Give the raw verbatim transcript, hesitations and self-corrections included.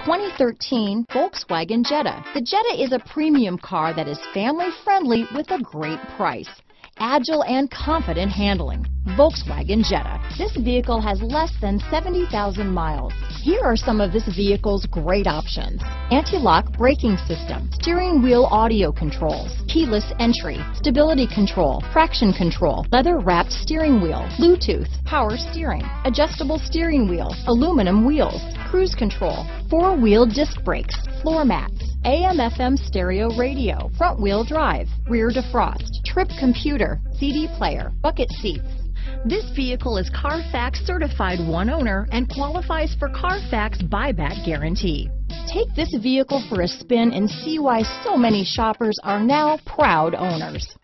twenty thirteen Volkswagen Jetta. The Jetta is a premium car that is family-friendly with a great price. Agile and confident handling. Volkswagen Jetta. This vehicle has less than seventy thousand miles. Here are some of this vehicle's great options: anti-lock braking system, steering wheel audio controls, keyless entry, stability control, traction control, leather-wrapped steering wheel, Bluetooth, power steering, adjustable steering wheel, aluminum wheels, cruise control, four-wheel disc brakes, floor mats, A M F M stereo radio, front-wheel drive, rear defrost, trip computer, C D player, bucket seats. This vehicle is Carfax certified one owner and qualifies for Carfax buyback guarantee. Take this vehicle for a spin and see why so many shoppers are now proud owners.